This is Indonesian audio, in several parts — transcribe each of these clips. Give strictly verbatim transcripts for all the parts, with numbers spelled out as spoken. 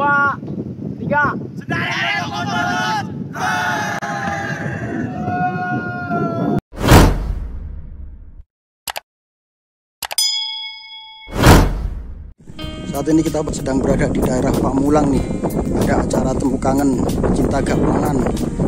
dua, tiga. Saat ini kita sedang berada di daerah Pamulang nih. Ada acara temu kangen pecinta gapangan.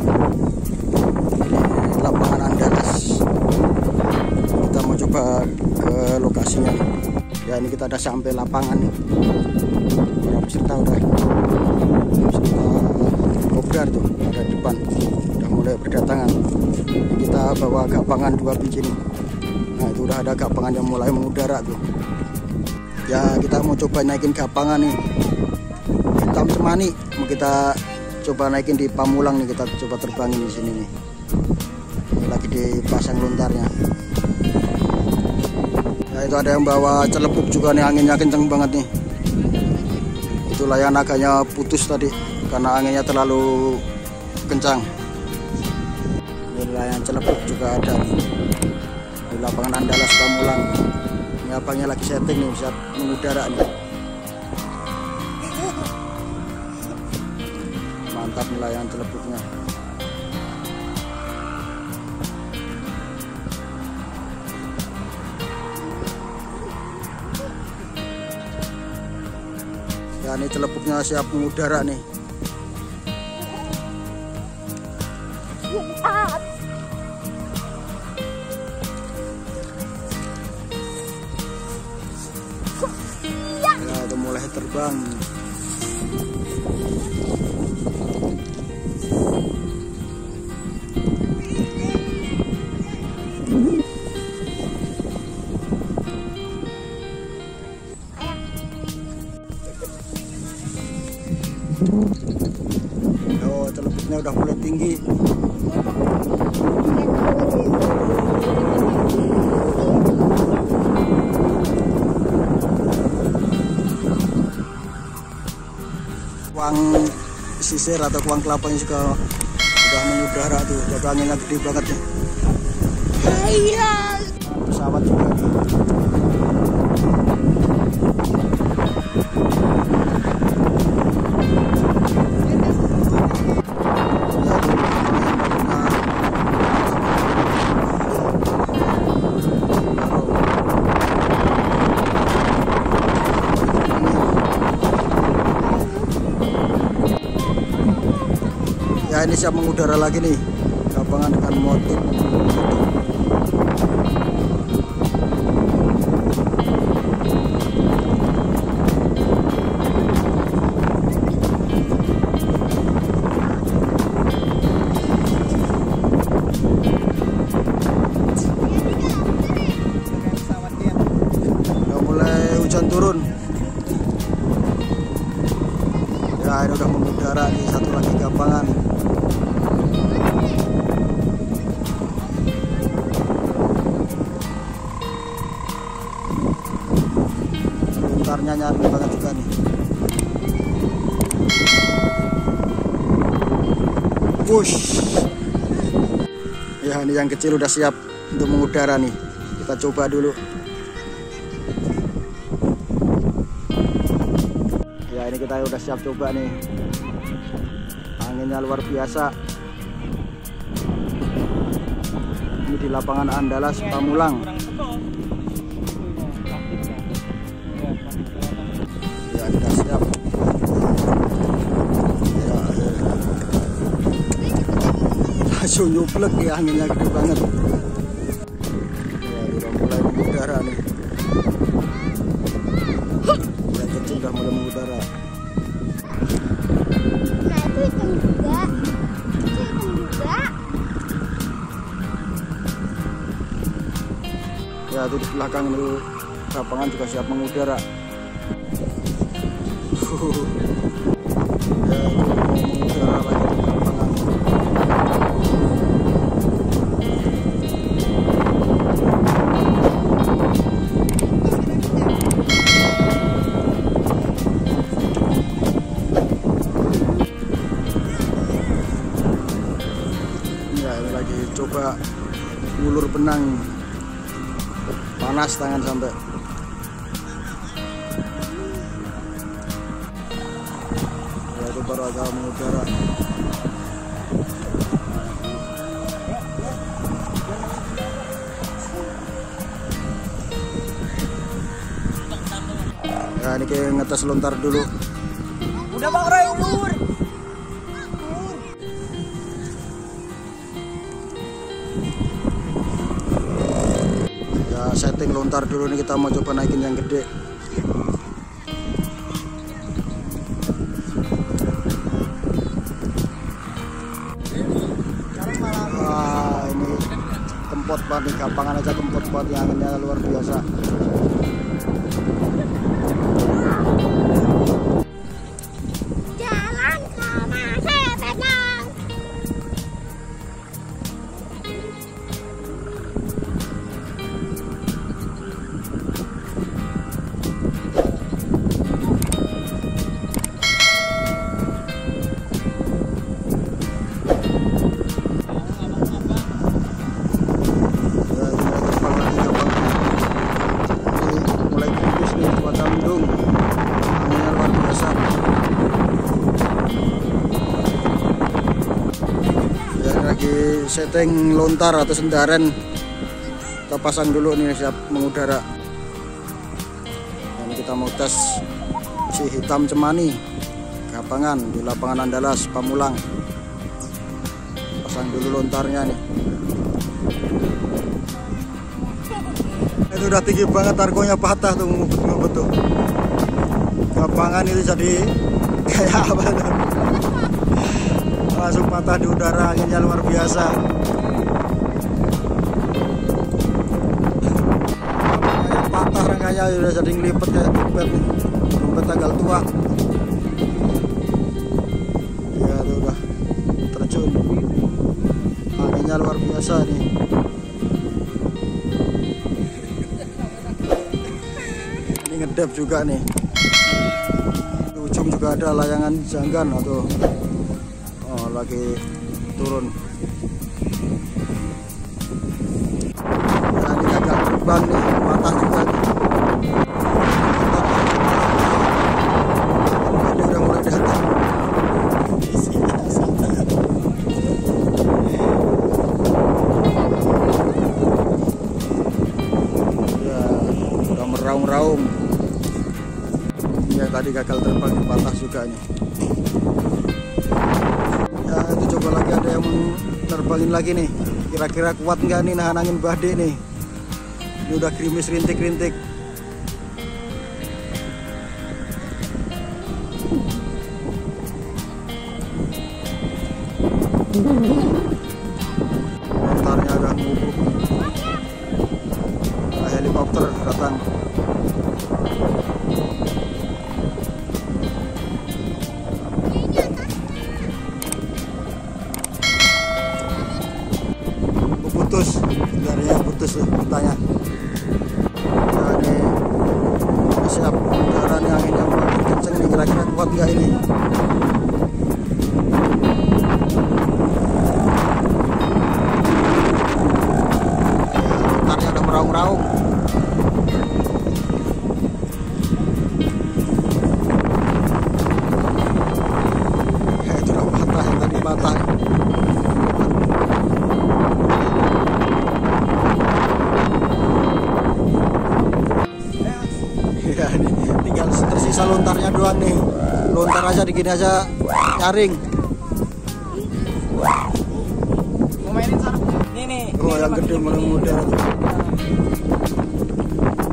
Ini lapangan Andalas. Kita mau coba ke lokasinya. Ya ini kita udah sampai lapangan nih. Para peserta udah peserta kopdar tuh ada di depan. Udah mulai berdatangan. Kita bawa gapangan dua biji nih. Nah itu udah ada gapangan yang mulai mengudara tuh. Ya kita mau coba naikin gapangan nih hitam semani, mau kita coba naikin di Pamulang nih, kita coba terbangin di sini nih. Ini lagi dipasang lontarnya. Ya itu ada yang bawa celepuk juga nih, anginnya kenceng banget nih. Itu layan agaknya putus tadi karena anginnya terlalu kencang. Ini layan celepuk juga ada nih di lapangan Andalas Pamulang. Ini abangnya lagi setting nih, bisa mengudara nih. Mantap nih layangan celepuknya. Ya ini celepuknya siap mengudara nih. Ya itu mulai terbang. Oh celepuknya udah mulai tinggi. Kuang sisir atau kuang kelapanya juga udah mengudara tuh, jadi anginnya gede banget nih. Iya. Pesawat juga nih. Ya ini siap mengudara lagi nih, gapangan dengan motif. Udah mulai hujan turun. Ya ini udah mengudara nih, satu lagi gapangan. Lontarnya nyaring banget juga nih. Push. Ya ini yang kecil udah siap untuk mengudara nih. Kita coba dulu. Ya ini kita udah siap coba nih. Anginnya luar biasa. Ini di lapangan Andalas Pamulang. Ya udah siap. Ya, langsung nyuplek ya, anginnya gede banget. Ya udah mulai mengudara nih. Yang kecil udah mulai mengudara. Nah itu hitam juga. Itu hitam juga. Ya itu di belakang itu lapangan juga siap mengudara. Ya itu mengudara lagi di lapangan. Ya ini lagi coba ngulur benang. Panas tangan sampai. baru agak mengudara. Ya ini kayak ngetes lontar dulu. Udah Bang Roy ulur. Ya setting lontar dulu nih, kita mau coba naikin yang gede. Wah ini kempot banget nih, gampangan aja kempot banget, yang anginnya luar biasa. Jalan kemana saya tenang. Setting lontar atau sendaren kita pasang dulu nih, siap mengudara. Ini kita mau tes si hitam cemani gampangan di lapangan Andalas Pamulang. Pasang dulu lontarnya nih. Itu udah tinggi banget, targonya patah tuh, ngumpet-ngumpet tuh. Gampangan itu jadi kayak apa tuh? Langsung patah di udara, anginnya luar biasa. Kayak patah rangkanya, udah jadi ngelipet kayak dompet nih, dompet tanggal tua. Ya itu udah terjun, anginnya luar biasa nih. Ini ngedep juga nih. Di ujung juga ada layangan janggan atau oh, lagi turun. Nah ini agak terbang nih, patah juga nih. Ini udah mulai datang. Ya, udah meraung-raung. Ya tadi gagal terbang, patah juga nih. Ya itu coba lagi ada yang menerbangin lagi nih, kira-kira kuat nggak nih nahan angin badai nih. Ini udah gerimis rintik-rintik. Lontarnya udah ngubuk. Nah, helikopter datang. Putus, jarinya putus tuh matanya. Nah ini siap udara nih, angin yang makin kenceng nih, kira-kira kuat nggak ini? Lontarnya udah meraung-raung. Ya itu udah patah, yang tadi patah. Ya, ini tinggal tersisa lontarnya doang nih. Lontar aja dikini aja nyaring. Mau mainin sarap. Nih nih. Oh yang gede mulai muda tuh.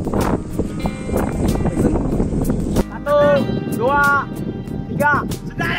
Satu, dua, tiga, sudah.